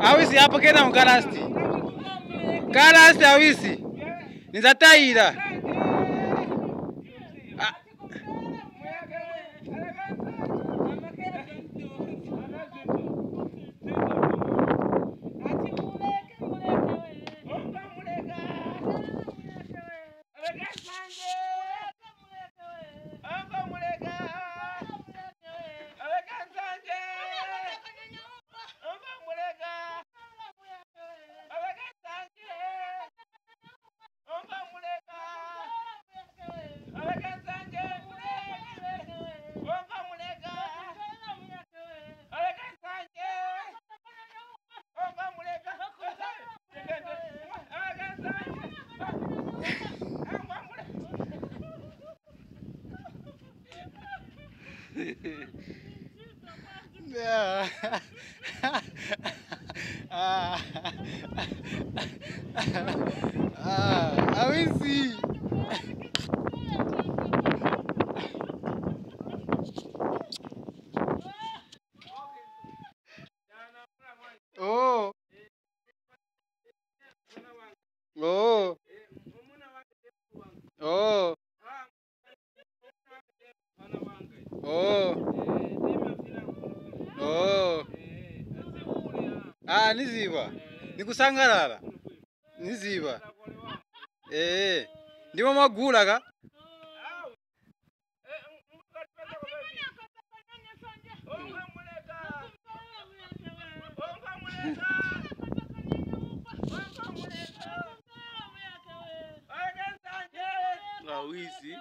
Awisi hapo kena mkalasti. Kalasti awisi. Nizataira. Yeah. Awisi. Oh. Oh. Oh. Oh. Oh. Niziba. Nikusangalala. Niziba. Ndimo magula ka. Awisi.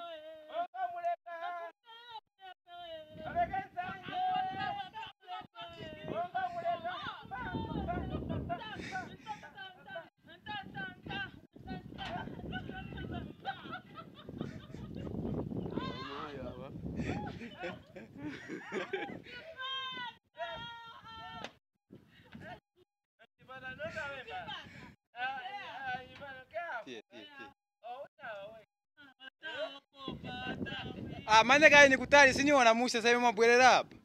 Mane kai nikutali siniona musha sasa mabwerera hapa.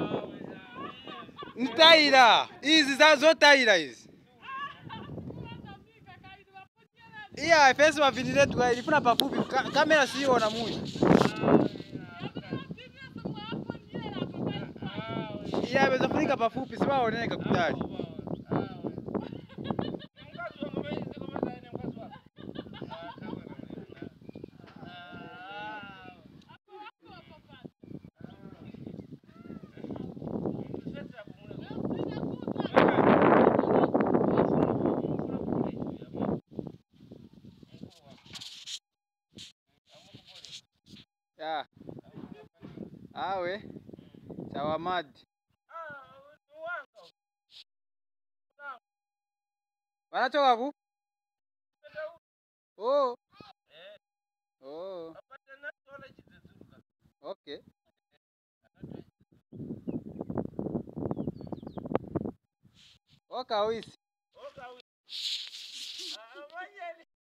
Ntaira. Hizi zotaira hizi. Iya, fesi wa vinile tu ilifuna pafupi kamera siona musha. Iya, beza funika pafupi siwaoneka kutali. Ya. Awe. Sawa madi. Wanatoka ku? Oh. Oh. Okay. Oka wisi.